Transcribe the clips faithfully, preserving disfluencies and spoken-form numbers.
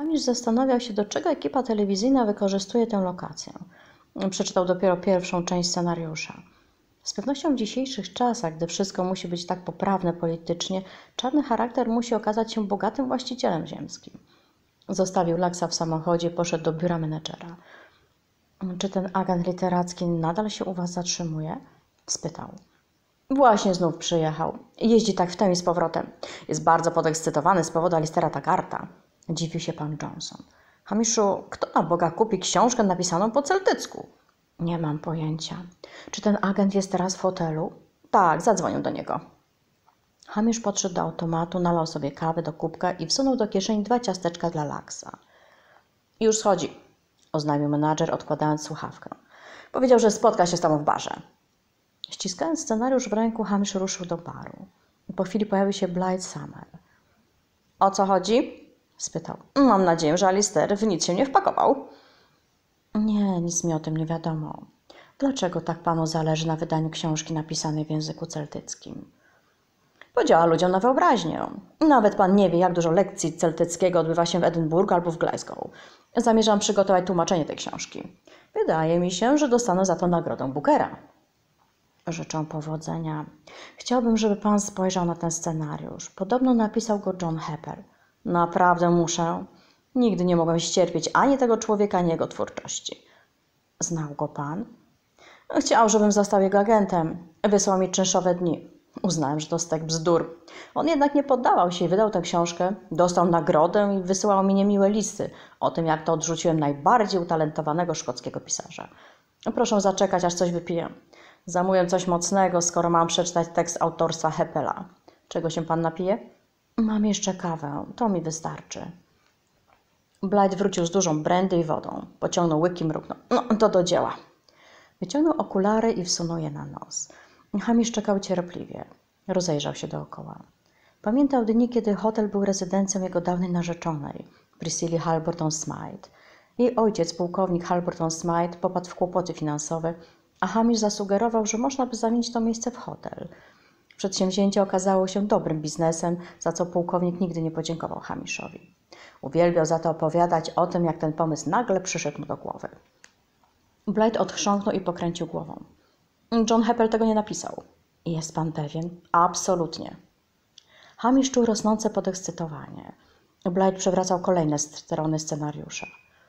Hamish zastanawiał się, do czego ekipa telewizyjna wykorzystuje tę lokację. Przeczytał dopiero pierwszą część scenariusza. Z pewnością w dzisiejszych czasach, gdy wszystko musi być tak poprawne politycznie, czarny charakter musi okazać się bogatym właścicielem ziemskim. Zostawił Laksa w samochodzie i poszedł do biura menedżera. Czy ten agent literacki nadal się u was zatrzymuje? Spytał. Właśnie znów przyjechał. Jeździ tak w tym i z powrotem. Jest bardzo podekscytowany z powodu Alistera Taggarta. Dziwił się pan Johnson. Hamiszu, kto na Boga kupi książkę napisaną po celtycku? Nie mam pojęcia. Czy ten agent jest teraz w hotelu? Tak, zadzwonił do niego. Hamish podszedł do automatu, nalał sobie kawy do kubka i wsunął do kieszeni dwa ciasteczka dla Laksa. Już schodzi, oznajmił menadżer, odkładając słuchawkę. Powiedział, że spotka się z tobą w barze. Ściskając scenariusz w ręku, Hamish ruszył do baru. Po chwili pojawił się Blythe Summer. O co chodzi? Spytał. Mam nadzieję, że Alister w nic się nie wpakował. Nie, nic mi o tym nie wiadomo. Dlaczego tak panu zależy na wydaniu książki napisanej w języku celtyckim? Podziała ludziom na wyobraźnię. Nawet pan nie wie, jak dużo lekcji celtyckiego odbywa się w Edynburgu albo w Glasgow. Zamierzam przygotować tłumaczenie tej książki. Wydaje mi się, że dostanę za to nagrodę Bookera. Życzę powodzenia. Chciałbym, żeby pan spojrzał na ten scenariusz. Podobno napisał go John Heppel. Naprawdę muszę. Nigdy nie mogłem ścierpieć ani tego człowieka, ani jego twórczości. Znał go pan? Chciał, żebym został jego agentem. Wysłał mi czynszowe dni. Uznałem, że to stek bzdur. On jednak nie poddawał się i wydał tę książkę. Dostał nagrodę i wysyłał mi niemiłe listy o tym, jak to odrzuciłem najbardziej utalentowanego szkockiego pisarza. Proszę zaczekać, aż coś wypiję. Zamówię coś mocnego, skoro mam przeczytać tekst autorstwa Heppela. Czego się pan napije? Mam jeszcze kawę. To mi wystarczy. Blythe wrócił z dużą brandy i wodą. Pociągnął łyk i mruknął. No, to do dzieła. Wyciągnął okulary i wsunął je na nos. Hamish czekał cierpliwie. Rozejrzał się dookoła. Pamiętał dni, kiedy hotel był rezydencją jego dawnej narzeczonej, Priscilla Halberton Smythe. Jej ojciec, pułkownik Halberton Smythe, popadł w kłopoty finansowe, a Hamish zasugerował, że można by zamienić to miejsce w hotel. Przedsięwzięcie okazało się dobrym biznesem, za co pułkownik nigdy nie podziękował Hamishowi. Uwielbiał za to opowiadać o tym, jak ten pomysł nagle przyszedł mu do głowy. Blythe odchrząknął i pokręcił głową. John Heppel tego nie napisał. Jest pan pewien? Absolutnie. Hamish czuł rosnące podekscytowanie. Blythe przewracał kolejne strony scenariusza.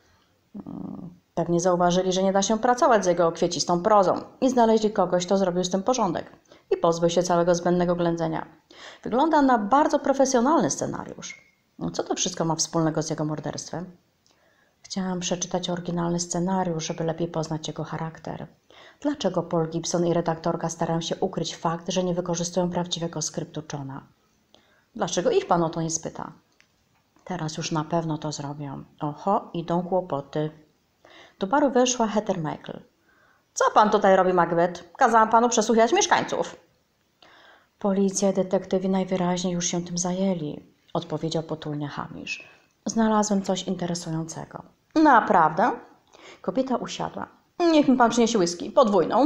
Pewnie zauważyli, że nie da się pracować z jego kwiecistą prozą i znaleźli kogoś, kto zrobił z tym porządek i pozbył się całego zbędnego ględzenia. Wygląda na bardzo profesjonalny scenariusz. Co to wszystko ma wspólnego z jego morderstwem? Chciałam przeczytać oryginalny scenariusz, żeby lepiej poznać jego charakter. Dlaczego Paul Gibson i redaktorka starają się ukryć fakt, że nie wykorzystują prawdziwego skryptu Johna? Dlaczego ich pan o to nie spyta? Teraz już na pewno to zrobią. Oho, idą kłopoty. Do baru weszła Heather Michael. Co pan tutaj robi, Macbeth? Kazałam panu przesłuchiwać mieszkańców. Policja i detektywi najwyraźniej już się tym zajęli, odpowiedział potulnie Hamish. Znalazłem coś interesującego. Naprawdę? Kobieta usiadła. Niech mi pan przyniesie whisky, podwójną.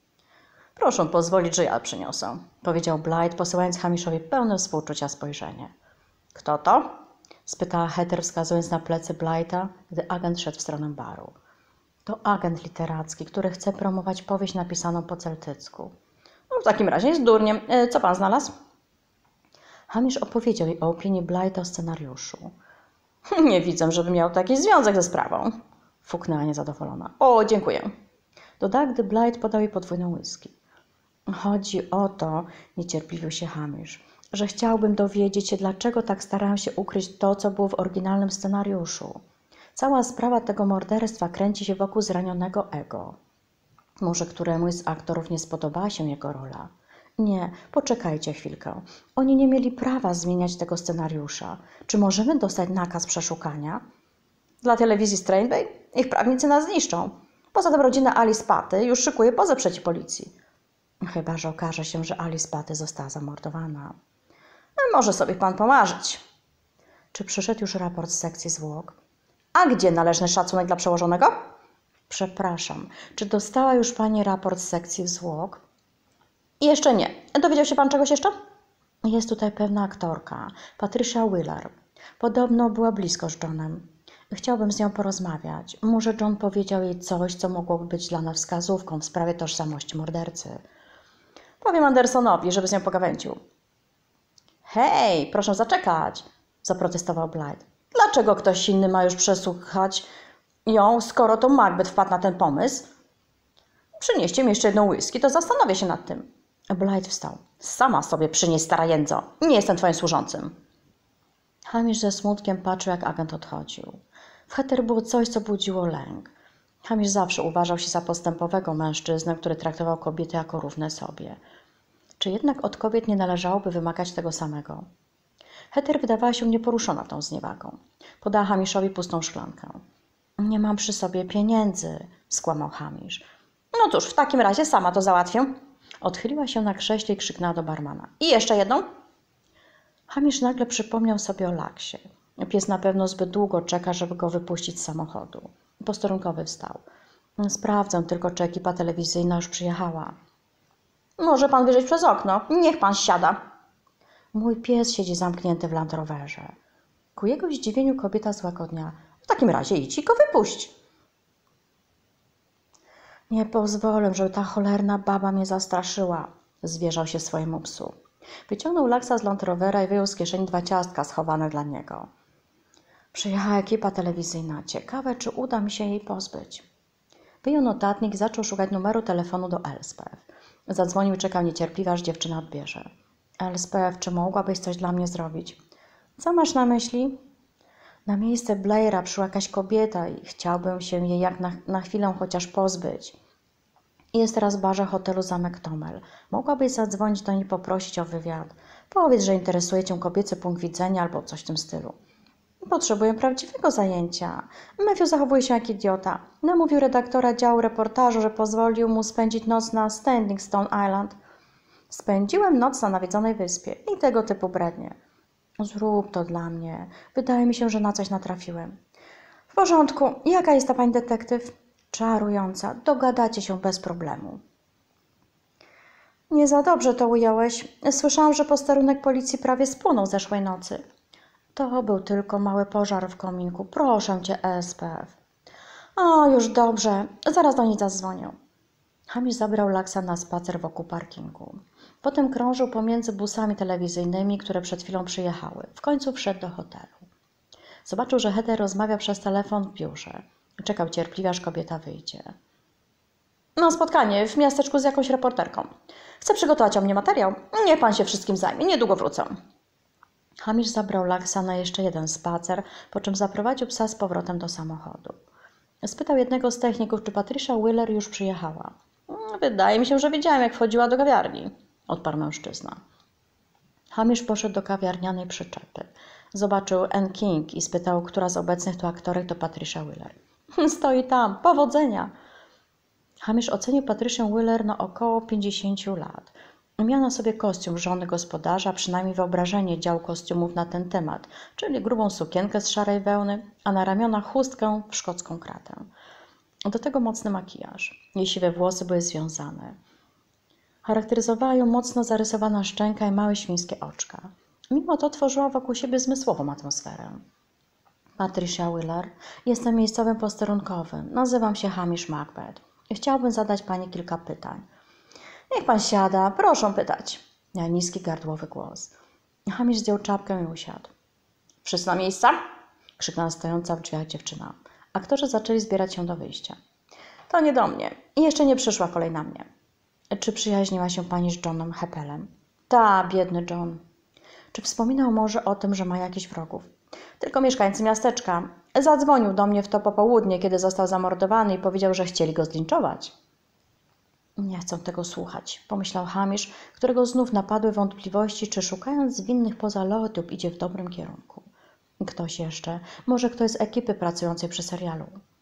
Proszę pozwolić, że ja przyniosę, powiedział Blythe, posyłając Hamishowi pełne współczucia spojrzenie. Kto to? Spytała Heather, wskazując na plecy Blythe'a, gdy agent szedł w stronę baru. To agent literacki, który chce promować powieść napisaną po celtycku. No, w takim razie jest durniem. E, co pan znalazł? Hamish opowiedział jej o opinii Blythe o scenariuszu. Nie widzę, żeby miał taki związek ze sprawą, fuknęła niezadowolona. O, dziękuję. Dodała, gdy Blythe podał jej podwójną whisky. Chodzi o to, niecierpliwił się Hamish, że chciałbym dowiedzieć się, dlaczego tak starają się ukryć to, co było w oryginalnym scenariuszu. Cała sprawa tego morderstwa kręci się wokół zranionego ego. Może któremuś z aktorów nie spodobała się jego rola. Nie, poczekajcie chwilkę. Oni nie mieli prawa zmieniać tego scenariusza. Czy możemy dostać nakaz przeszukania? Dla telewizji Strain Bay? Ich prawnicy nas zniszczą. Poza tym rodzina Alice Patty już szykuje pozew przeciw policji. Chyba że okaże się, że Alice Patty została zamordowana. Może sobie pan pomarzyć. Czy przyszedł już raport z sekcji zwłok? A gdzie należny szacunek dla przełożonego? Przepraszam, czy dostała już pani raport z sekcji zwłok? Jeszcze nie. Dowiedział się pan czegoś jeszcze? Jest tutaj pewna aktorka, Patricia Wheeler. Podobno była blisko z Johnem. Chciałbym z nią porozmawiać. Może John powiedział jej coś, co mogłoby być dla nas wskazówką w sprawie tożsamości mordercy. Powiem Andersonowi, żeby z nią pogawędził. Hej, proszę zaczekać, zaprotestował Blythe. Dlaczego ktoś inny ma już przesłuchać ją, skoro to Macbeth wpadł na ten pomysł? Przynieście mi jeszcze jedną whisky, to zastanowię się nad tym. Blythe wstał. Sama sobie przynieś, stara jędzo. Nie jestem twoim służącym. Hamish ze smutkiem patrzył, jak agent odchodził. W Heather było coś, co budziło lęk. Hamish zawsze uważał się za postępowego mężczyznę, który traktował kobiety jako równe sobie. Czy jednak od kobiet nie należałoby wymagać tego samego? Heather wydawała się nieporuszona tą zniewagą. Podała Hamishowi pustą szklankę. Nie mam przy sobie pieniędzy, skłamał Hamish. No cóż, w takim razie sama to załatwię. Odchyliła się na krześle i krzyknęła do barmana. I jeszcze jedną? Hamish nagle przypomniał sobie o Laksie. Pies na pewno zbyt długo czeka, żeby go wypuścić z samochodu. Posterunkowy wstał. Sprawdzę tylko, czy ekipa telewizyjna już przyjechała. Może pan wyjrzeć przez okno. Niech pan siada. Mój pies siedzi zamknięty w Land Roverze. Ku jego zdziwieniu kobieta złagodnia. W takim razie idź i go wypuść. Nie pozwolę, żeby ta cholerna baba mnie zastraszyła, zwierzał się swojemu psu. Wyciągnął Laksa z Land Rovera i wyjął z kieszeni dwa ciastka schowane dla niego. Przyjechała ekipa telewizyjna. Ciekawe, czy uda mi się jej pozbyć. Wyjął notatnik i zaczął szukać numeru telefonu do Elspeth. Zadzwonił i czekał niecierpliwie, aż dziewczyna odbierze. Elspeth, czy mogłabyś coś dla mnie zrobić? Co masz na myśli? Na miejsce Blaira przyszła jakaś kobieta i chciałbym się jej jak na, na chwilę chociaż pozbyć. Jest teraz w barze hotelu Zamek Tomel. Mogłabyś zadzwonić do niej i poprosić o wywiad. Powiedz, że interesuje cię kobiecy punkt widzenia albo coś w tym stylu. Potrzebuję prawdziwego zajęcia. Matthew zachowuje się jak idiota. Namówił redaktora działu reportażu, że pozwolił mu spędzić noc na Standing Stone Island. Spędziłem noc na nawiedzonej wyspie i tego typu brednie. Zrób to dla mnie. Wydaje mi się, że na coś natrafiłem. W porządku. Jaka jest ta pani detektyw? Czarująca. Dogadacie się bez problemu. Nie za dobrze to ująłeś. Słyszałam, że posterunek policji prawie spłonął zeszłej nocy. To był tylko mały pożar w kominku. Proszę cię, Elspeth. O, już dobrze. Zaraz do niej zadzwonię. Hamish zabrał Laksa na spacer wokół parkingu. Potem krążył pomiędzy busami telewizyjnymi, które przed chwilą przyjechały. W końcu wszedł do hotelu. Zobaczył, że Heather rozmawia przez telefon w biurze. Czekał cierpliwie, aż kobieta wyjdzie. Mam spotkanie w miasteczku z jakąś reporterką. Chcę przygotować o mnie materiał. Niech pan się wszystkim zajmie. Niedługo wrócę. Hamish zabrał Laksa na jeszcze jeden spacer, po czym zaprowadził psa z powrotem do samochodu. Spytał jednego z techników, czy Patricia Wheeler już przyjechała. Wydaje mi się, że widziałem, jak wchodziła do kawiarni, odparł mężczyzna. Hamish poszedł do kawiarnianej przyczepy. Zobaczył Anne King i spytał, która z obecnych tu aktorek to Patricia Wheeler. Stoi tam, powodzenia! Hamish ocenił Patricię Wheeler na około pięćdziesięciu lat. Miała na sobie kostium żony gospodarza, przynajmniej wyobrażenie dział kostiumów na ten temat, czyli grubą sukienkę z szarej wełny, a na ramionach chustkę w szkocką kratę. Do tego mocny makijaż. Jej siwe włosy były związane. Charakteryzowała ją mocno zarysowana szczęka i małe świńskie oczka. Mimo to tworzyła wokół siebie zmysłową atmosferę. Patricia Wheeler, jestem miejscowym posterunkowym. Nazywam się Hamish Macbeth. Chciałbym zadać pani kilka pytań. Niech pan siada, proszę pytać. Miał niski, gardłowy głos. Hamish zdjął czapkę i usiadł. Wszyscy na miejsca? Krzyknęła stojąca w drzwiach dziewczyna. Aktorzy zaczęli zbierać się do wyjścia. To nie do mnie. I jeszcze nie przyszła kolej na mnie. Czy przyjaźniła się pani z Johnem Heppelem? Ta, biedny John. Czy wspominał może o tym, że ma jakichś wrogów? Tylko mieszkańcy miasteczka. Zadzwonił do mnie w to popołudnie, kiedy został zamordowany i powiedział, że chcieli go zlinczować. Nie chcę tego słuchać, pomyślał Hamish, którego znów napadły wątpliwości, czy szukając winnych poza Loetub idzie w dobrym kierunku. Ktoś jeszcze, może ktoś z ekipy pracującej przy serialu.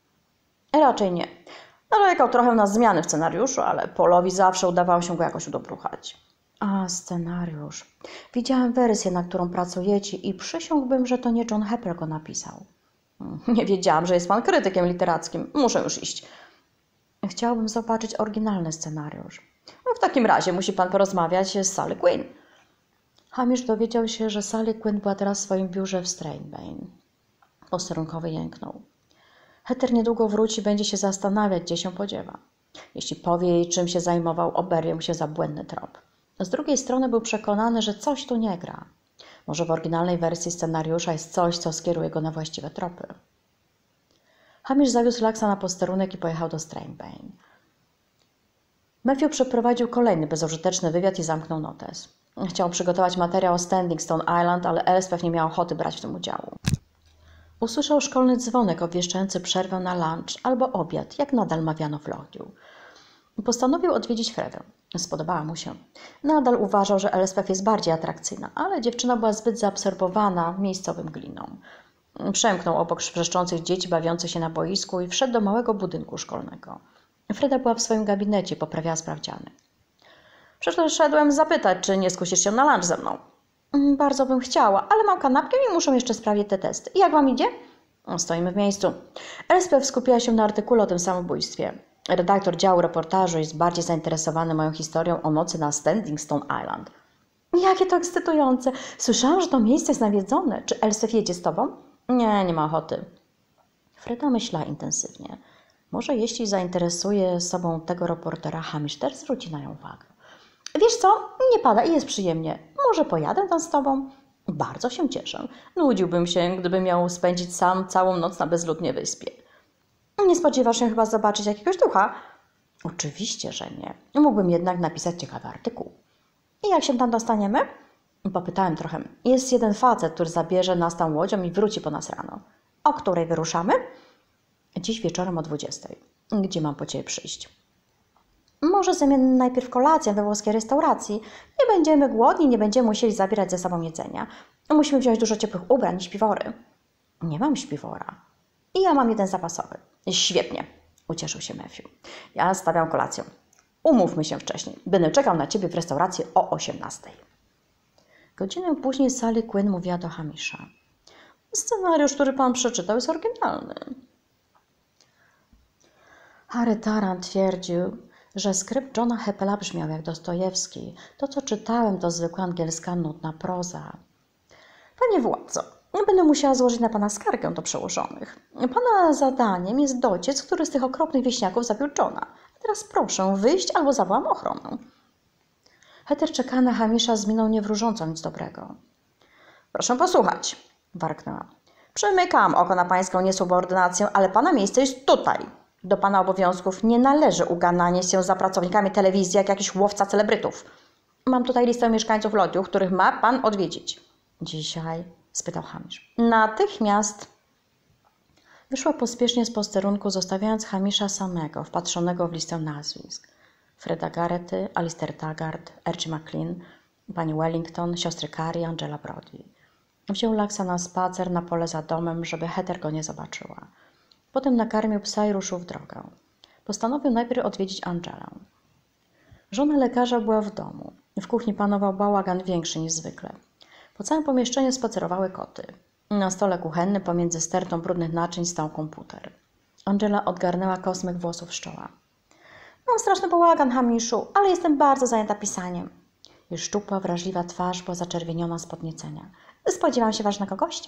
Raczej nie. Narzekał trochę na zmiany w scenariuszu, ale Paulowi zawsze udawało się go jakoś udobruchać. A, scenariusz. Widziałem wersję, na którą pracujecie i przysiągłbym, że to nie John Heppel go napisał. Nie wiedziałam, że jest pan krytykiem literackim. Muszę już iść. Chciałbym zobaczyć oryginalny scenariusz. No w takim razie musi pan porozmawiać z Sally Quinn. Hamish dowiedział się, że Sally Quinn była teraz w swoim biurze w Stranbane. Posterunkowy jęknął. Heather niedługo wróci, będzie się zastanawiać, gdzie się podziewa. Jeśli powie jej, czym się zajmował, oberwie mu się za błędny trop. Z drugiej strony był przekonany, że coś tu nie gra. Może w oryginalnej wersji scenariusza jest coś, co skieruje go na właściwe tropy. Hamish zawiózł Luxa na posterunek i pojechał do Strangebane. Matthew przeprowadził kolejny bezużyteczny wywiad i zamknął notes. Chciał przygotować materiał o Standing Stone Island, ale Elspeth nie miała ochoty brać w tym udziału. Usłyszał szkolny dzwonek obwieszczający przerwę na lunch albo obiad, jak nadal mawiano w Lochiu. Postanowił odwiedzić Fredę. Spodobała mu się. Nadal uważał, że Elspeth jest bardziej atrakcyjna, ale dziewczyna była zbyt zaabsorbowana miejscowym gliną. Przemknął obok wrzeszczących dzieci bawiących się na boisku i wszedł do małego budynku szkolnego. Freda była w swoim gabinecie, poprawiała sprawdziany. Przyszedłem zapytać, czy nie skusisz się na lunch ze mną. Bardzo bym chciała, ale mam kanapkę i muszę jeszcze sprawdzić te testy. I jak wam idzie? Stoimy w miejscu. Elspeth skupiła się na artykule o tym samobójstwie. Redaktor działu reportażu jest bardziej zainteresowany moją historią o nocy na Standing Stone Island. Jakie to ekscytujące. Słyszałam, że to miejsce jest nawiedzone. Czy Elspeth jedzie z tobą? Nie, nie ma ochoty. Freda myślała intensywnie. Może jeśli zainteresuje sobą tego reportera, Hamish też zwróci na nią uwagę. Wiesz co, nie pada i jest przyjemnie. Może pojadę tam z tobą? Bardzo się cieszę. Nudziłbym się, gdybym miał spędzić sam całą noc na bezludnej wyspie. Nie spodziewasz się chyba zobaczyć jakiegoś ducha? Oczywiście, że nie. Mógłbym jednak napisać ciekawy artykuł. I jak się tam dostaniemy? Popytałem trochę. Jest jeden facet, który zabierze nas tam łodzią i wróci po nas rano. O której wyruszamy? Dziś wieczorem o dwudziestej. Gdzie mam po ciebie przyjść? Może zamienimy najpierw kolację we włoskiej restauracji. Nie będziemy głodni, nie będziemy musieli zabierać ze sobą jedzenia. Musimy wziąć dużo ciepłych ubrań i śpiwory. Nie mam śpiwora. I ja mam jeden zapasowy. Świetnie, ucieszył się Matthew. Ja stawiam kolację. Umówmy się wcześniej. Będę czekał na ciebie w restauracji o osiemnastej. Godzinę później Sally Quinn mówiła do Hamisha. Scenariusz, który pan przeczytał, jest oryginalny. Harry Taran twierdził, że skrypt Johna Heppela brzmiał jak Dostojewski. To, co czytałem, to zwykła angielska nudna proza. Panie władco, będę musiała złożyć na pana skargę do przełożonych. Pana zadaniem jest dociec, który z tych okropnych wieśniaków zabił Johna. Teraz proszę wyjść albo zawołam ochronę. Heather czekała na Hamisha z miną niewróżącą nic dobrego. Proszę posłuchać, warknęła. Przymykam oko na pańską niesubordynację, ale pana miejsce jest tutaj. Do pana obowiązków nie należy ugananie się za pracownikami telewizji jak jakiś łowca celebrytów. Mam tutaj listę mieszkańców Lodziu, których ma pan odwiedzić. Dzisiaj? Spytał Hamish. Natychmiast. Wyszła pospiesznie z posterunku, zostawiając Hamisha samego, wpatrzonego w listę nazwisk. Freda Garrety, Alistair Taggart, Archie McLean, pani Wellington, siostry Carrie, Angela Brody. Wziął Luxa na spacer na pole za domem, żeby Heather go nie zobaczyła. Potem nakarmił psa i ruszył w drogę. Postanowił najpierw odwiedzić Angelę. Żona lekarza była w domu. W kuchni panował bałagan większy niż zwykle. Po całym pomieszczeniu spacerowały koty. Na stole kuchennym pomiędzy stertą brudnych naczyń stał komputer. Angela odgarnęła kosmyk włosów z czoła. Mam straszny bałagan, Hamiszu, ale jestem bardzo zajęta pisaniem. Już szczupła, wrażliwa twarz była zaczerwieniona z podniecenia. Spodziewam się ważnego gościa.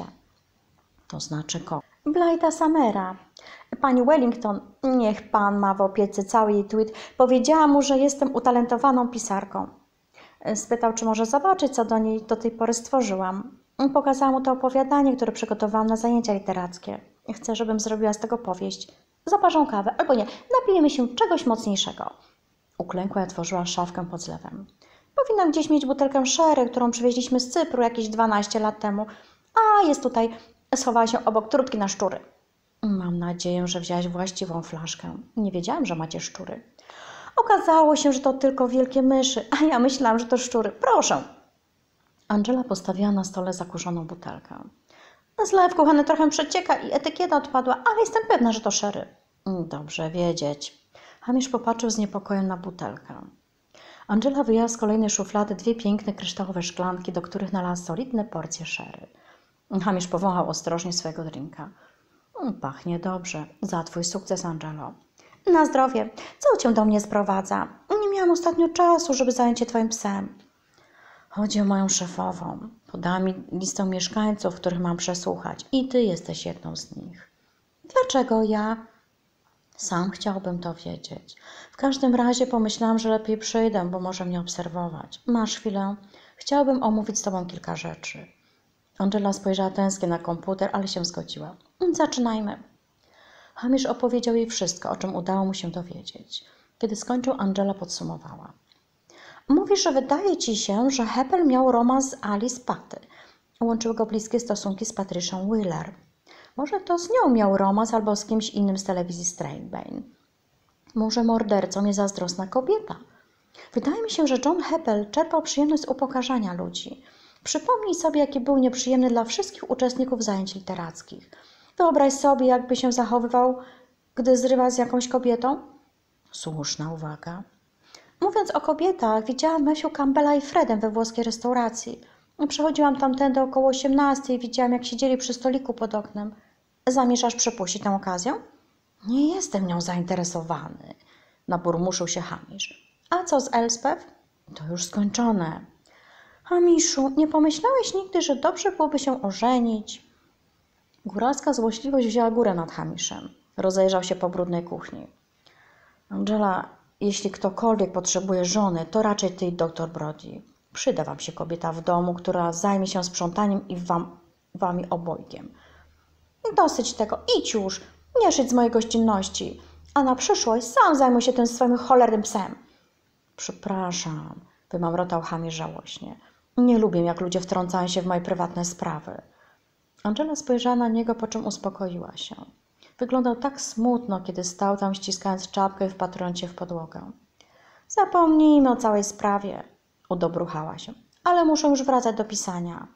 To znaczy ko. Blighta Samera. Pani Wellington, niech pan ma w opiece cały jej tweet, powiedziała mu, że jestem utalentowaną pisarką. Spytał, czy może zobaczyć, co do niej do tej pory stworzyłam. Pokazałam mu to opowiadanie, które przygotowałam na zajęcia literackie. Chcę, żebym zrobiła z tego powieść. Zaparzą kawę, albo nie, napijemy się czegoś mocniejszego. Uklękła i otworzyła szafkę pod zlewem. Powinnam gdzieś mieć butelkę sherry, którą przywieźliśmy z Cypru jakieś dwanaście lat temu. A, jest tutaj. Schowała się obok trutki na szczury. Mam nadzieję, że wzięłaś właściwą flaszkę. Nie wiedziałam, że macie szczury. Okazało się, że to tylko wielkie myszy, a ja myślałam, że to szczury. Proszę. Angela postawiła na stole zakurzoną butelkę. Zlew kuchenne trochę przecieka i etykieta odpadła, ale jestem pewna, że to sherry. Dobrze wiedzieć. Hamish popatrzył z niepokojem na butelkę. Angela wyjęła z kolejnej szuflady dwie piękne kryształowe szklanki, do których nalała solidne porcje sherry. Hamish powąchał ostrożnie swojego drinka. Pachnie dobrze. Za twój sukces, Angelo. Na zdrowie. Co cię do mnie sprowadza? Nie miałam ostatnio czasu, żeby zająć się twoim psem. Chodzi o moją szefową. Podała mi listę mieszkańców, których mam przesłuchać. I ty jesteś jedną z nich. Dlaczego ja? Sam chciałbym to wiedzieć. W każdym razie pomyślałam, że lepiej przyjdę, bo może mnie obserwować. Masz chwilę? Chciałabym omówić z tobą kilka rzeczy. Angela spojrzała tęsknie na komputer, ale się zgodziła. Zaczynajmy. Hamish opowiedział jej wszystko, o czym udało mu się dowiedzieć. Kiedy skończył, Angela podsumowała. Mówisz, że wydaje ci się, że Heppel miał romans z Alice Patty. Łączyły go bliskie stosunki z Patricią Wheeler. Może to z nią miał romans albo z kimś innym z telewizji Strangebane. Może mordercą jest zazdrosna kobieta. Wydaje mi się, że John Heppel czerpał przyjemność z upokarzania ludzi. Przypomnij sobie, jaki był nieprzyjemny dla wszystkich uczestników zajęć literackich. Wyobraź sobie, jakby się zachowywał, gdy zrywa z jakąś kobietą. Słuszna uwaga. Mówiąc o kobietach, widziałam Matthew Campbella i Fredem we włoskiej restauracji. Przechodziłam tamtędy około osiemnastej i widziałam, jak siedzieli przy stoliku pod oknem. Zamierzasz przepuścić tę okazję? Nie jestem nią zainteresowany, naburmuszył się Hamish. A co z Elspeth? To już skończone. Hamiszu, nie pomyślałeś nigdy, że dobrze byłoby się ożenić? Góralska złośliwość wzięła górę nad Hamishem. Rozejrzał się po brudnej kuchni. Angela, jeśli ktokolwiek potrzebuje żony, to raczej ty i doktor Brody. Przyda wam się kobieta w domu, która zajmie się sprzątaniem i wam, wami obojgiem. Dosyć tego, idź już, nie szydź z mojej gościnności, a na przyszłość sam zajmuj się tym swoim cholernym psem. Przepraszam, wymamrotał Hamish żałośnie. Nie lubię, jak ludzie wtrącają się w moje prywatne sprawy. Angela spojrzała na niego, po czym uspokoiła się. Wyglądał tak smutno, kiedy stał tam, ściskając czapkę i wpatrując się w podłogę. Zapomnijmy o całej sprawie, udobruchała się, ale muszę już wracać do pisania.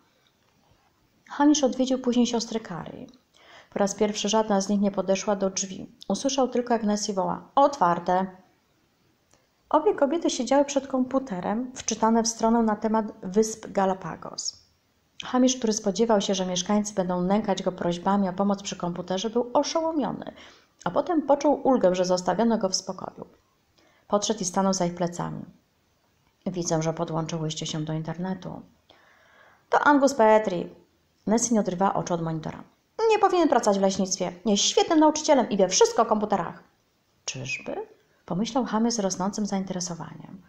Hamish odwiedził później siostry Carrie. Po raz pierwszy żadna z nich nie podeszła do drzwi. Usłyszał tylko, jak Nessie woła: otwarte! Obie kobiety siedziały przed komputerem, wczytane w stronę na temat wysp Galapagos. Hamish, który spodziewał się, że mieszkańcy będą nękać go prośbami o pomoc przy komputerze, był oszołomiony, a potem poczuł ulgę, że zostawiono go w spokoju. Podszedł i stanął za ich plecami. Widzę, że podłączyłyście się do internetu. To Angus Petrie. Nessie nie odrywała oczu od monitora. Nie powinien pracować w leśnictwie. Jest świetnym nauczycielem i wie wszystko o komputerach. Czyżby? Pomyślał Hamish z rosnącym zainteresowaniem.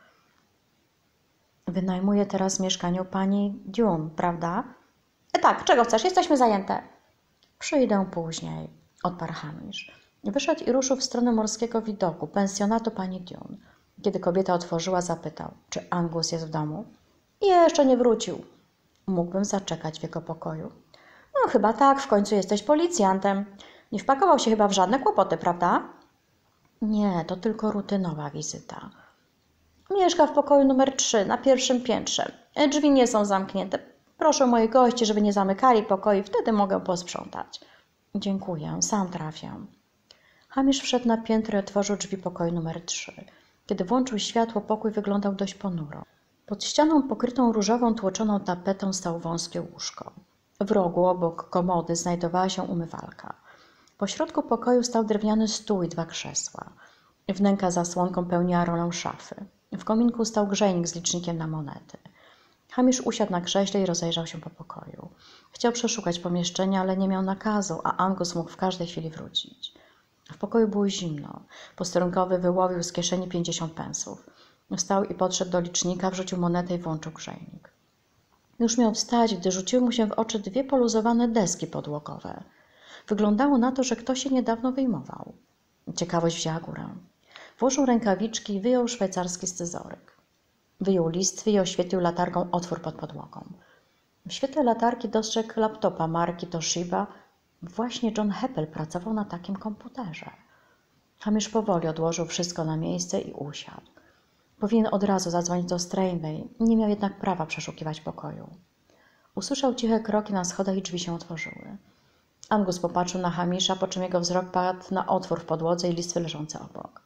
Wynajmuje teraz mieszkanie u pani Dune, prawda? E tak, czego chcesz? Jesteśmy zajęte. Przyjdę później, odparł Hamish. Wyszedł i ruszył w stronę morskiego widoku, pensjonatu pani Dune. Kiedy kobieta otworzyła, zapytał, czy Angus jest w domu. Jeszcze nie wrócił. Mógłbym zaczekać w jego pokoju. No chyba tak, w końcu jesteś policjantem. Nie wpakował się chyba w żadne kłopoty, prawda? Nie, to tylko rutynowa wizyta. Mieszka w pokoju numer trzy, na pierwszym piętrze. Drzwi nie są zamknięte. Proszę moich gości, żeby nie zamykali pokoi, wtedy mogę posprzątać. Dziękuję, sam trafię. Hamish wszedł na piętro i otworzył drzwi pokoju numer trzy. Kiedy włączył światło, pokój wyglądał dość ponuro. Pod ścianą pokrytą różową tłoczoną tapetą stało wąskie łóżko. W rogu obok komody znajdowała się umywalka. Po środku pokoju stał drewniany stół i dwa krzesła. Wnęka zasłonką pełniła rolę szafy. W kominku stał grzejnik z licznikiem na monety. Hamish usiadł na krześle i rozejrzał się po pokoju. Chciał przeszukać pomieszczenia, ale nie miał nakazu, a Angus mógł w każdej chwili wrócić. W pokoju było zimno. Posterunkowy wyłowił z kieszeni pięćdziesiąt pensów. Wstał i podszedł do licznika, wrzucił monetę i włączył grzejnik. Już miał wstać, gdy rzuciły mu się w oczy dwie poluzowane deski podłogowe. Wyglądało na to, że ktoś je niedawno wyjmował. Ciekawość wzięła górę. Włożył rękawiczki i wyjął szwajcarski scyzoryk. Wyjął listwy i oświetlił latarką otwór pod podłogą. W świetle latarki dostrzegł laptopa marki Toshiba. Właśnie John Heppel pracował na takim komputerze. Hamish powoli odłożył wszystko na miejsce i usiadł. Powinien od razu zadzwonić do Strangebane, nie miał jednak prawa przeszukiwać pokoju. Usłyszał ciche kroki na schodach i drzwi się otworzyły. Angus popatrzył na Hamisha, po czym jego wzrok padł na otwór w podłodze i listwy leżące obok.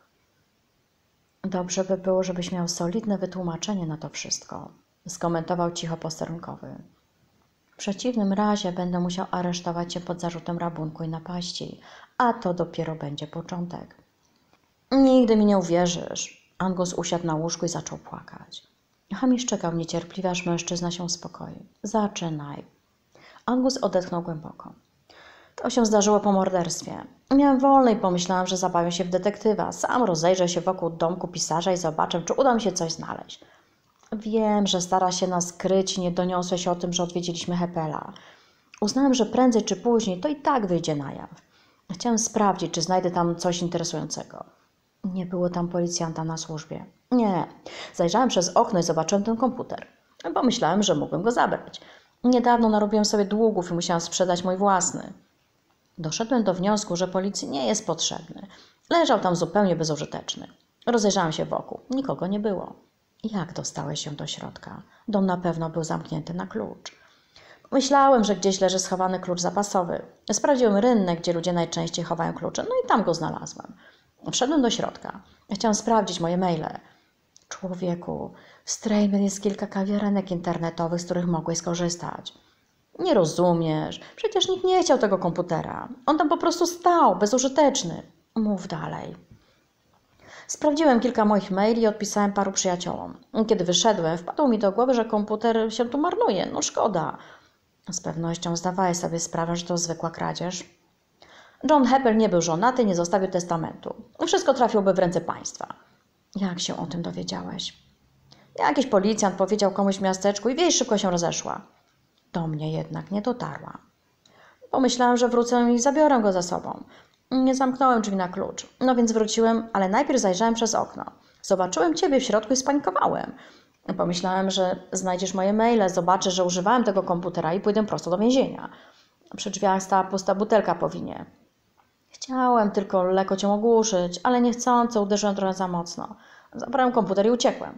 Dobrze by było, żebyś miał solidne wytłumaczenie na to wszystko, skomentował cicho posterunkowy. W przeciwnym razie będę musiał aresztować cię pod zarzutem rabunku i napaści, a to dopiero będzie początek. Nigdy mi nie uwierzysz. Angus usiadł na łóżku i zaczął płakać. Hamish czekał niecierpliwie, aż mężczyzna się uspokoi. Zaczynaj. Angus odetchnął głęboko. To się zdarzyło po morderstwie. Miałem wolne i pomyślałam, że zabawię się w detektywa. Sam rozejrzę się wokół domku pisarza i zobaczę, czy uda mi się coś znaleźć. Wiem, że stara się nas kryć i nie doniosłeś o tym, że odwiedziliśmy Hepela. Uznałem, że prędzej czy później to i tak wyjdzie na jaw. Chciałem sprawdzić, czy znajdę tam coś interesującego. Nie było tam policjanta na służbie. Nie. Zajrzałem przez okno i zobaczyłem ten komputer. Pomyślałem, że mógłbym go zabrać. Niedawno narobiłem sobie długów i musiałem sprzedać mój własny. Doszedłem do wniosku, że policji nie jest potrzebny. Leżał tam zupełnie bezużyteczny. Rozejrzałem się wokół. Nikogo nie było. Jak dostałeś się do środka? Dom na pewno był zamknięty na klucz. Myślałem, że gdzieś leży schowany klucz zapasowy. Sprawdziłem rynek, gdzie ludzie najczęściej chowają klucze, no i tam go znalazłem. Wszedłem do środka. Chciałem sprawdzić moje maile. Człowieku, w Strayman jest kilka kawiarenek internetowych, z których mogłeś skorzystać. Nie rozumiesz. Przecież nikt nie chciał tego komputera. On tam po prostu stał, bezużyteczny. Mów dalej. Sprawdziłem kilka moich maili i odpisałem paru przyjaciołom. Kiedy wyszedłem, wpadło mi do głowy, że komputer się tu marnuje. No szkoda. Z pewnością zdawałeś sobie sprawę, że to zwykła kradzież. John Heppel nie był żonaty, nie zostawił testamentu. Wszystko trafiłoby w ręce państwa. Jak się o tym dowiedziałeś? Jakiś policjant powiedział komuś w miasteczku i wieść szybko się rozeszła. Do mnie jednak nie dotarła. Pomyślałem, że wrócę i zabiorę go ze sobą. Nie zamknąłem drzwi na klucz. No więc wróciłem, ale najpierw zajrzałem przez okno. Zobaczyłem ciebie w środku i spanikowałem. Pomyślałem, że znajdziesz moje maile, zobaczysz, że używałem tego komputera i pójdę prosto do więzienia. Przy drzwiach stała pusta butelka po winie. Chciałem tylko lekko cię ogłuszyć, ale niechcący uderzyłem trochę za mocno. Zabrałem komputer i uciekłem.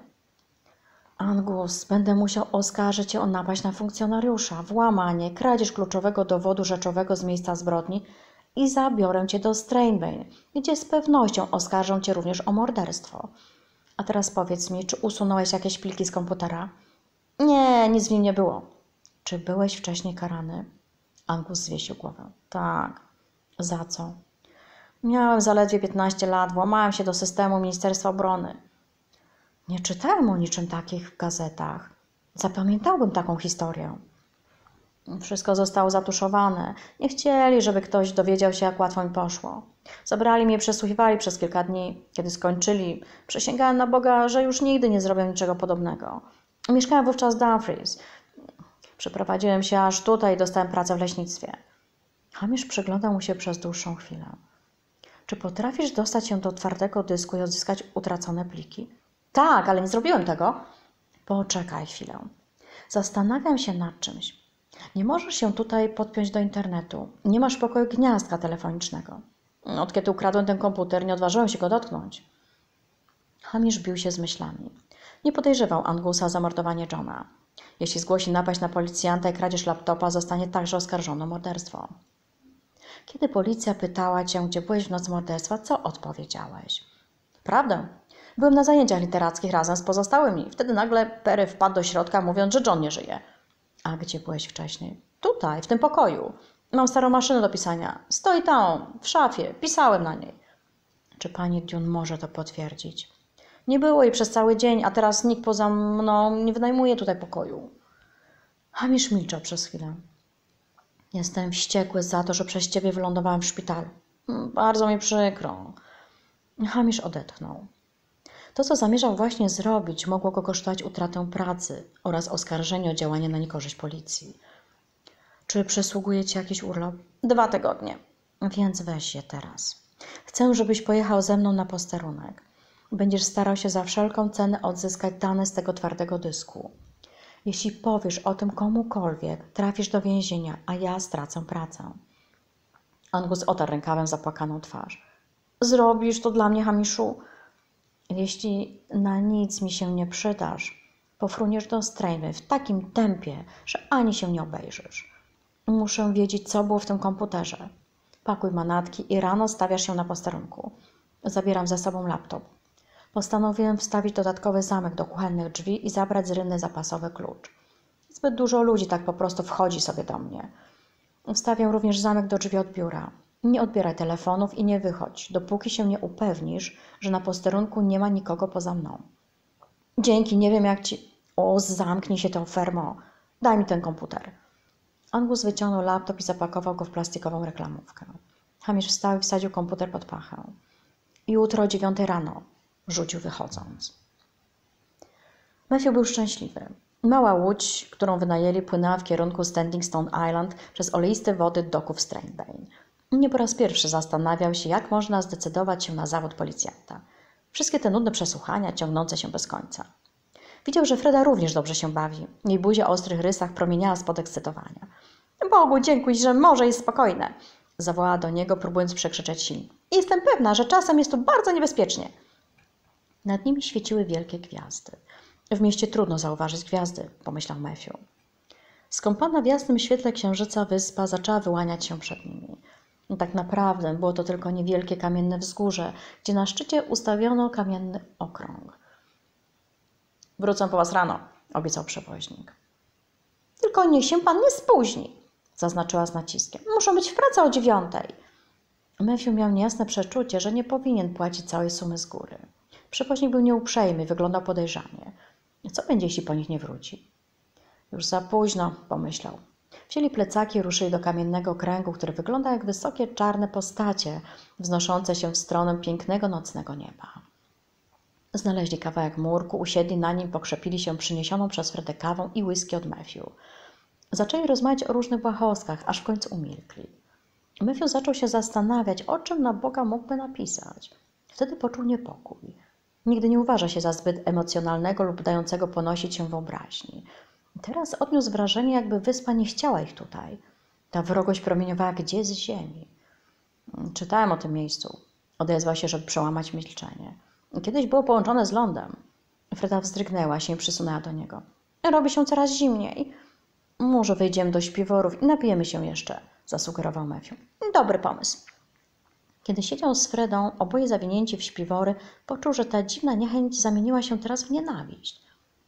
Angus, będę musiał oskarżyć cię o napaść na funkcjonariusza, włamanie, kradzież kluczowego dowodu rzeczowego z miejsca zbrodni i zabiorę cię do Strayman, gdzie z pewnością oskarżą cię również o morderstwo. A teraz powiedz mi, czy usunąłeś jakieś pliki z komputera? Nie, nic w nim nie było. Czy byłeś wcześniej karany? Angus zwiesił głowę. Tak. Za co? Miałem zaledwie piętnaście lat, włamałem się do systemu Ministerstwa Obrony. Nie czytałem o niczym takich w gazetach. Zapamiętałbym taką historię. Wszystko zostało zatuszowane. Nie chcieli, żeby ktoś dowiedział się, jak łatwo mi poszło. Zabrali mnie i przesłuchiwali przez kilka dni. Kiedy skończyli, przysięgałem na Boga, że już nigdy nie zrobię niczego podobnego. Mieszkałem wówczas w Dumfries. Przeprowadziłem się aż tutaj i dostałem pracę w leśnictwie. Hamish przyglądał mu się przez dłuższą chwilę. Czy potrafisz dostać się do twardego dysku i odzyskać utracone pliki? Tak, ale nie zrobiłem tego. Poczekaj chwilę. Zastanawiam się nad czymś. Nie możesz się tutaj podpiąć do internetu. Nie masz w pokoju gniazdka telefonicznego. Od kiedy ukradłem ten komputer, nie odważyłem się go dotknąć. Hamish bił się z myślami. Nie podejrzewał Angusa o zamordowanie Johna. Jeśli zgłosi napaść na policjanta i kradzież laptopa, zostanie także oskarżony o morderstwo. Kiedy policja pytała cię, gdzie byłeś w noc morderstwa, co odpowiedziałeś? Prawdę. Byłem na zajęciach literackich razem z pozostałymi. Wtedy nagle Perry wpadł do środka, mówiąc, że John nie żyje. A gdzie byłeś wcześniej? Tutaj, w tym pokoju. Mam starą maszynę do pisania. Stoi tam, w szafie. Pisałem na niej. Czy pani Dune może to potwierdzić? Nie było jej przez cały dzień, a teraz nikt poza mną nie wynajmuje tutaj pokoju. Hamish milczał przez chwilę. Jestem wściekły za to, że przez ciebie wylądowałem w szpitalu. Bardzo mi przykro. Hamish odetchnął. To, co zamierzał właśnie zrobić, mogło go kosztować utratę pracy oraz oskarżenie o działanie na niekorzyść policji. Czy przysługuje ci jakiś urlop? Dwa tygodnie. Więc weź je teraz. Chcę, żebyś pojechał ze mną na posterunek. Będziesz starał się za wszelką cenę odzyskać dane z tego twardego dysku. Jeśli powiesz o tym komukolwiek, trafisz do więzienia, a ja stracę pracę. Angus otarł rękawem zapłakaną twarz. Zrobisz to dla mnie, Hamiszu? Jeśli na nic mi się nie przydasz, pofruniesz do Strayman w takim tempie, że ani się nie obejrzysz. Muszę wiedzieć, co było w tym komputerze. Pakuj manatki i rano stawiasz się na posterunku. Zabieram ze sobą laptop. Postanowiłem wstawić dodatkowy zamek do kuchennych drzwi i zabrać z rynny zapasowy klucz. Zbyt dużo ludzi tak po prostu wchodzi sobie do mnie. Wstawiam również zamek do drzwi od biura. Nie odbieraj telefonów i nie wychodź, dopóki się nie upewnisz, że na posterunku nie ma nikogo poza mną. Dzięki, nie wiem jak ci... O, zamknij się tą fermo. Daj mi ten komputer. Angus wyciągnął laptop i zapakował go w plastikową reklamówkę. Hamish wstał i wsadził komputer pod pachę. Jutro o dziewiątej rano, rzucił wychodząc. Matthew był szczęśliwy. Mała łódź, którą wynajęli, płynęła w kierunku Standing Stone Island przez oleiste wody doków Stranbane. Nie po raz pierwszy zastanawiał się, jak można zdecydować się na zawód policjanta. Wszystkie te nudne przesłuchania ciągnące się bez końca. Widział, że Freda również dobrze się bawi. Jej buzia o ostrych rysach promieniała z podekscytowania. Bogu dziękuj, że morze jest spokojne, zawołała do niego, próbując przekrzyczeć silnik. Jestem pewna, że czasem jest tu bardzo niebezpiecznie. Nad nimi świeciły wielkie gwiazdy. W mieście trudno zauważyć gwiazdy, pomyślał Matthew. Skąpana w jasnym świetle księżyca wyspa zaczęła wyłaniać się przed nimi. Tak naprawdę było to tylko niewielkie kamienne wzgórze, gdzie na szczycie ustawiono kamienny okrąg. Wrócę po was rano, obiecał przewoźnik. Tylko niech się pan nie spóźni, zaznaczyła z naciskiem. Muszę być w pracy o dziewiątej. Matthew miał niejasne przeczucie, że nie powinien płacić całej sumy z góry. Przewoźnik był nieuprzejmy i wyglądał podejrzanie. Co będzie, jeśli po nich nie wróci? Już za późno, pomyślał. Wzięli plecaki i ruszyli do kamiennego kręgu, który wygląda jak wysokie czarne postacie wznoszące się w stronę pięknego nocnego nieba. Znaleźli kawałek murku, usiedli na nim, pokrzepili się przyniesioną przez Fredę kawą i whisky od Matthew. Zaczęli rozmawiać o różnych błahostkach, aż w końcu umilkli. Matthew zaczął się zastanawiać, o czym na Boga mógłby napisać. Wtedy poczuł niepokój. Nigdy nie uważa się za zbyt emocjonalnego lub dającego ponosić się wyobraźni. Teraz odniósł wrażenie, jakby wyspa nie chciała ich tutaj. Ta wrogość promieniowała gdzie z ziemi. Czytałem o tym miejscu. Odezwał się, żeby przełamać milczenie. Kiedyś było połączone z lądem. Freda wzdrygnęła się i przysunęła do niego. Robi się coraz zimniej. Może wyjdziemy do śpiworów i napijemy się jeszcze, zasugerował Matthew. Dobry pomysł. Kiedy siedział z Fredą, oboje zawinięci w śpiwory, poczuł, że ta dziwna niechęć zamieniła się teraz w nienawiść.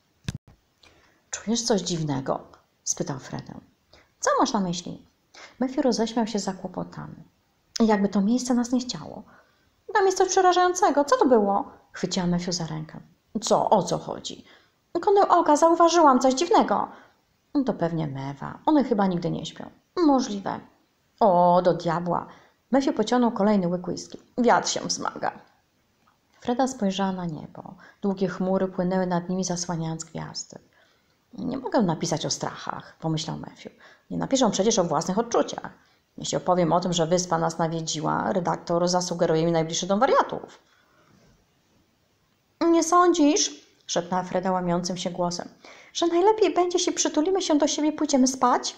Czujesz coś dziwnego? Spytał Fredę. Co masz na myśli? Matthew roześmiał się zakłopotany. Jakby to miejsce nas nie chciało. Tam jest coś przerażającego. Co to było? Chwyciła Matthew za rękę. Co? O co chodzi? Kątem oka zauważyłam coś dziwnego. To pewnie mewa. One chyba nigdy nie śpią. Możliwe. O, do diabła. Matthew pociągnął kolejny łyk whisky. Wiatr się wzmaga. Freda spojrzała na niebo. Długie chmury płynęły nad nimi, zasłaniając gwiazdy. Nie mogę napisać o strachach, pomyślał Matthew. Nie napiszą przecież o własnych odczuciach. Jeśli opowiem o tym, że wyspa nas nawiedziła, redaktor zasugeruje mi najbliższy dom wariatów. Nie sądzisz, szepnęła Freda łamiącym się głosem, że najlepiej będzie, jeśli przytulimy się do siebie i pójdziemy spać?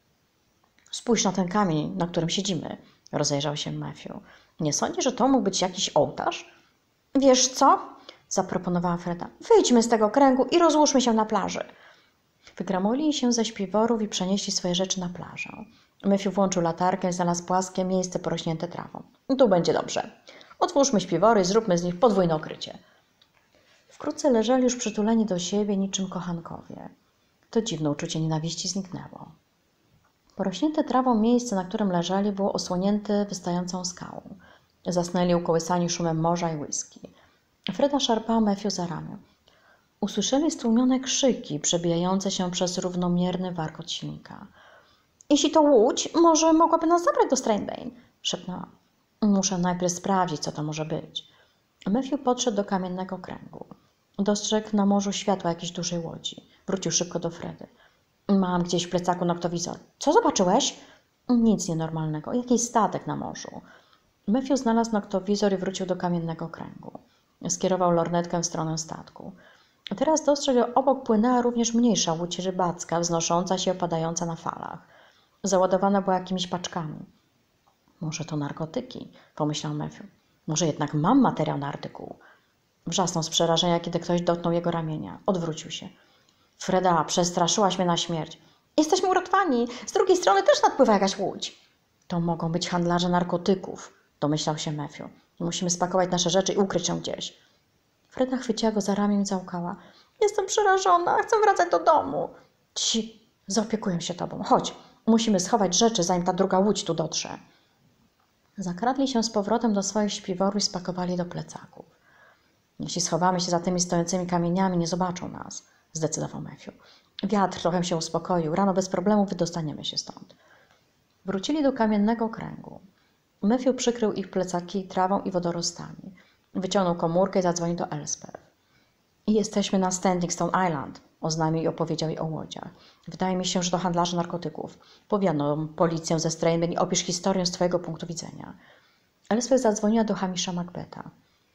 Spójrz na ten kamień, na którym siedzimy, rozejrzał się Matthew. Nie sądzisz, że to mógł być jakiś ołtarz? Wiesz co? Zaproponowała Freda. Wyjdźmy z tego kręgu i rozłóżmy się na plaży. Wygramolili się ze śpiworów i przenieśli swoje rzeczy na plażę. Matthew włączył latarkę i znalazł płaskie miejsce porośnięte trawą. Tu będzie dobrze. Otwórzmy śpiwory i zróbmy z nich podwójne okrycie. Wkrótce leżeli już przytuleni do siebie niczym kochankowie. To dziwne uczucie nienawiści zniknęło. Porośnięte trawą miejsce, na którym leżeli, było osłonięte wystającą skałą. Zasnęli ukołysani szumem morza i whisky. Freda szarpała Matthew za ramię. Usłyszeli stłumione krzyki przebijające się przez równomierny warkot silnika. Jeśli to łódź, może mogłaby nas zabrać do Stranbane, szepnęła. Muszę najpierw sprawdzić, co to może być. Matthew podszedł do kamiennego kręgu. Dostrzegł na morzu światła jakiejś dużej łodzi. Wrócił szybko do Fredy. Mam gdzieś w plecaku noktowizor. Co zobaczyłeś? Nic nienormalnego. Jakiś statek na morzu. Matthew znalazł noktowizor i wrócił do kamiennego kręgu. Skierował lornetkę w stronę statku. Teraz dostrzegł, że obok płynęła również mniejsza łódź rybacka, wznosząca się i opadająca na falach. Załadowana była jakimiś paczkami. Może to narkotyki, pomyślał Matthew. Może jednak mam materiał na artykuł. Wrzasnął z przerażenia, kiedy ktoś dotknął jego ramienia. Odwrócił się. Freda, przestraszyłaś mnie na śmierć. Jesteśmy uratowani. Z drugiej strony też nadpływa jakaś łódź. To mogą być handlarze narkotyków, domyślał się Matthew. Musimy spakować nasze rzeczy i ukryć się gdzieś. Freda chwyciła go za ramię i załkała. Jestem przerażona, chcę wracać do domu. Ci, zaopiekuję się tobą. Chodź, musimy schować rzeczy, zanim ta druga łódź tu dotrze. Zakradli się z powrotem do swoich śpiworów i spakowali do plecaków. Jeśli schowamy się za tymi stojącymi kamieniami, nie zobaczą nas, zdecydował Matthew. Wiatr trochę się uspokoił, rano bez problemu wydostaniemy się stąd. Wrócili do kamiennego kręgu. Matthew przykrył ich plecaki trawą i wodorostami. Wyciągnął komórkę i zadzwonił do Elspeth. Jesteśmy na Standing Stone Island, oznajmił i opowiedział jej o łodziach. Wydaje mi się, że to handlarze narkotyków. Powiadom policję ze Strange i opisz historię z twojego punktu widzenia. Elspeth zadzwoniła do Hamisha Macbetha.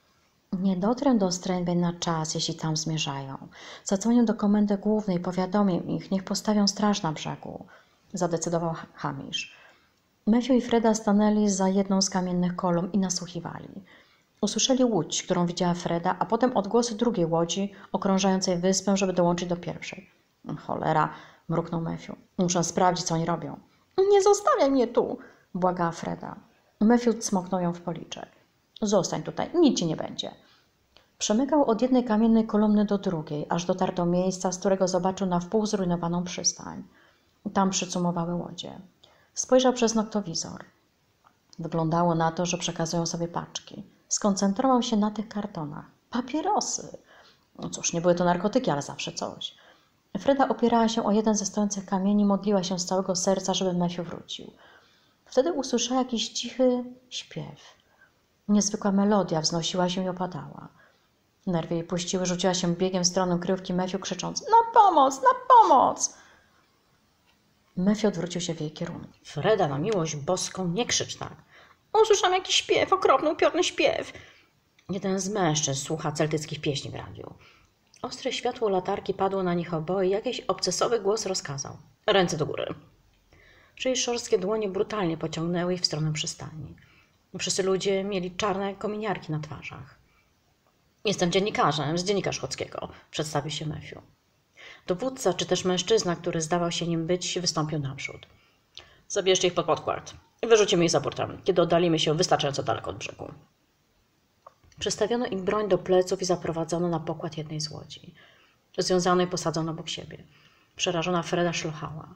Nie dotrę do Strange na czas, jeśli tam zmierzają. Zadzwonię do komendy głównej, powiadomię ich, niech postawią straż na brzegu, zadecydował Hamish. Matthew i Freda stanęli za jedną z kamiennych kolumn i nasłuchiwali. Usłyszeli łódź, którą widziała Freda, a potem odgłosy drugiej łodzi okrążającej wyspę, żeby dołączyć do pierwszej. Cholera, mruknął Matthew. Muszę sprawdzić, co oni robią. Nie zostawiaj mnie tu, błagała Freda. Matthew cmoknął ją w policzek. Zostań tutaj, nic ci nie będzie. Przemykał od jednej kamiennej kolumny do drugiej, aż dotarł do miejsca, z którego zobaczył na wpół zrujnowaną przystań. Tam przycumowały łodzie. Spojrzał przez noktowizor. Wyglądało na to, że przekazują sobie paczki. Skoncentrował się na tych kartonach. Papierosy. No cóż, nie były to narkotyki, ale zawsze coś. Freda opierała się o jeden ze stojących kamieni, modliła się z całego serca, żeby Matthew wrócił. Wtedy usłyszała jakiś cichy śpiew. Niezwykła melodia wznosiła się i opadała. Nerwy jej puściły, rzuciła się biegiem w stronę kryjówki Matthew, krzycząc: na pomoc, na pomoc! Matthew odwrócił się w jej kierunku. Freda, na miłość boską, nie krzycz tak. Usłyszałam jakiś śpiew, okropny, upiorny śpiew. Jeden z mężczyzn słucha celtyckich pieśni w radiu. Ostre światło latarki padło na nich oboje i jakiś obcesowy głos rozkazał. Ręce do góry. Czyjeś szorstkie dłonie brutalnie pociągnęły ich w stronę przystani. Wszyscy ludzie mieli czarne kominiarki na twarzach. Jestem dziennikarzem z Dziennika Szkockiego, przedstawił się Matthew. Dowódca, czy też mężczyzna, który zdawał się nim być, wystąpił naprzód. Zabierzcie ich pod podkład. Wyrzucimy ich za portem, kiedy oddalimy się wystarczająco daleko od brzegu. Przestawiono im broń do pleców i zaprowadzono na pokład jednej z łodzi. Związano i posadzono obok siebie. Przerażona Freda szlochała.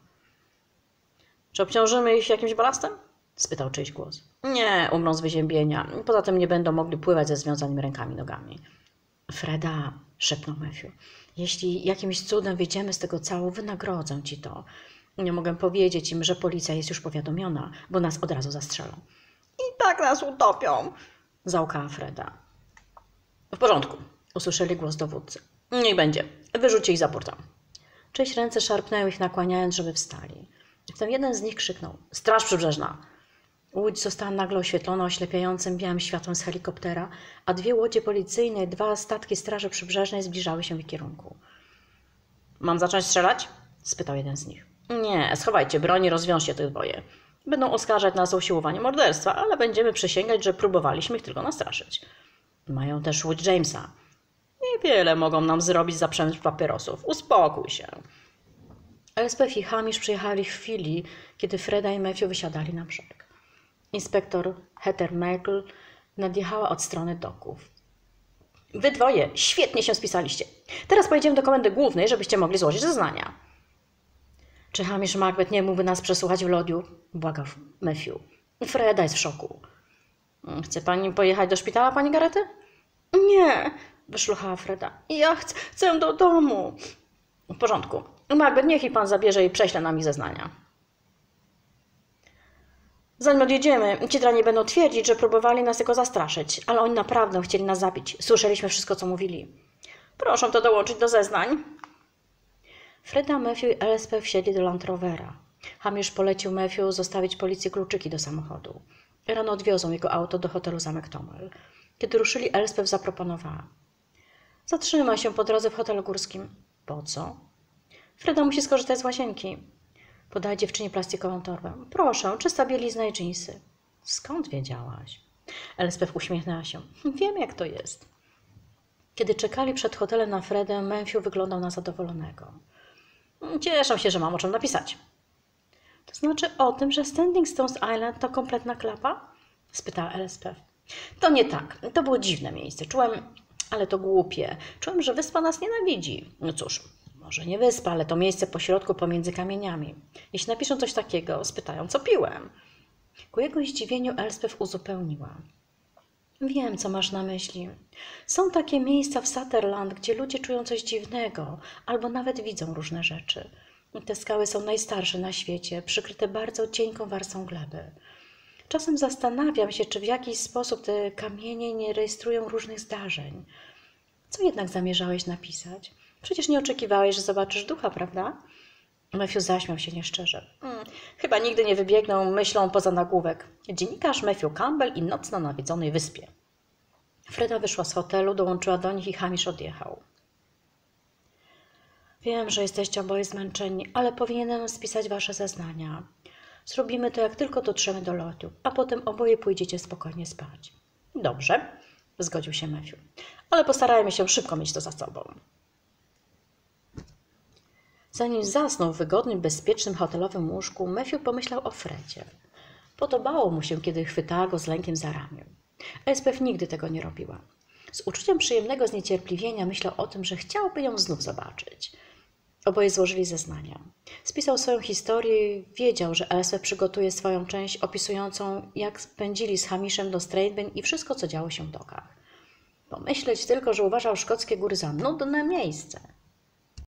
Czy obciążymy ich jakimś balastem? Spytał czyjś głos. Nie, umrą z wyziębienia. Poza tym nie będą mogli pływać ze związanymi rękami i nogami. Freda, szepnął Matthew, jeśli jakimś cudem wyjdziemy z tego cału, wynagrodzę ci to. Nie mogę powiedzieć im, że policja jest już powiadomiona, bo nas od razu zastrzelą. I tak nas utopią, załkała Freda. W porządku, usłyszeli głos dowódcy. Niech będzie, wyrzućcie ich za portem. Czyjeś ręce szarpnęły ich, nakłaniając, żeby wstali. Wtem jeden z nich krzyknął. Straż przybrzeżna! Łódź została nagle oświetlona oślepiającym białym światłem z helikoptera, a dwie łodzie policyjne i dwa statki straży przybrzeżnej zbliżały się w ich kierunku. Mam zacząć strzelać? Spytał jeden z nich. Nie, schowajcie broń i rozwiążcie tych dwoje. Będą oskarżać nas o usiłowanie morderstwa, ale będziemy przysięgać, że próbowaliśmy ich tylko nastraszyć. Mają też łódź Jamesa. Niewiele mogą nam zrobić za przemysł papierosów. Uspokój się. Elspeth i Hamish przyjechali w chwili, kiedy Freda i Matthew wysiadali na brzeg. Inspektor Heather Merkel nadjechała od strony doków. Wy dwoje świetnie się spisaliście. Teraz pojedziemy do komendy głównej, żebyście mogli złożyć zeznania. Czy Hamish Macbeth nie mógłby nas przesłuchać w lodiu? Błagał Matthew. Freda jest w szoku. Chce pani pojechać do szpitala, pani Garety? Nie, wyszluchała Freda. Ja chcę, chcę do domu. W porządku. Macbeth, niech ich pan zabierze i prześle nam ich zeznania. Zanim odjedziemy, ci drani będą twierdzić, że próbowali nas tylko zastraszyć, ale oni naprawdę chcieli nas zabić. Słyszeliśmy wszystko, co mówili. Proszę to dołączyć do zeznań. Freda, Matthew i Elspeth wsiedli do Land Rovera. Hamish polecił Matthew zostawić policji kluczyki do samochodu. Rano odwiozą jego auto do hotelu Zamek Tomel. Kiedy ruszyli, Elspeth zaproponowała. Zatrzyma się po drodze w hotelu górskim. Po co? Freda musi skorzystać z łazienki. Podaj dziewczynie plastikową torbę. Proszę, czysta bielizna i dżinsy. Skąd wiedziałaś? Elspeth uśmiechnęła się. Wiem, jak to jest. Kiedy czekali przed hotelem na Fredę, Matthew wyglądał na zadowolonego. Cieszę się, że mam o czym napisać. To znaczy o tym, że Standing Stone Island to kompletna klapa? Spytała Elspeth. To nie tak. To było dziwne miejsce. Czułem, ale to głupie. Czułem, że wyspa nas nienawidzi. No cóż, może nie wyspa, ale to miejsce pośrodku pomiędzy kamieniami. Jeśli napiszą coś takiego, spytają, co piłem. Ku jego zdziwieniu Elspeth uzupełniła. Wiem, co masz na myśli. Są takie miejsca w Sutherland, gdzie ludzie czują coś dziwnego, albo nawet widzą różne rzeczy. Te skały są najstarsze na świecie, przykryte bardzo cienką warstwą gleby. Czasem zastanawiam się, czy w jakiś sposób te kamienie nie rejestrują różnych zdarzeń. Co jednak zamierzałeś napisać? Przecież nie oczekiwałeś, że zobaczysz ducha, prawda? Matthew zaśmiał się nieszczerze. Hmm, chyba nigdy nie wybiegną myślą poza nagłówek. Dziennikarz Matthew Campbell i noc na nawiedzonej wyspie. Freda wyszła z hotelu, dołączyła do nich i Hamish odjechał. Wiem, że jesteście oboje zmęczeni, ale powinienem spisać wasze zeznania. Zrobimy to, jak tylko dotrzemy do lotu, a potem oboje pójdziecie spokojnie spać. Dobrze, zgodził się Matthew, ale postarajmy się szybko mieć to za sobą. Zanim zasnął w wygodnym, bezpiecznym hotelowym łóżku, Matthew pomyślał o Fredzie. Podobało mu się, kiedy chwytała go z lękiem za ramię. Elspeth nigdy tego nie robiła. Z uczuciem przyjemnego zniecierpliwienia myślał o tym, że chciałby ją znów zobaczyć. Oboje złożyli zeznania. Spisał swoją historię i wiedział, że Elspeth przygotuje swoją część opisującą, jak spędzili z Hamishem do Strathbane i wszystko, co działo się w dokach. Pomyśleć tylko, że uważał szkockie góry za nudne miejsce.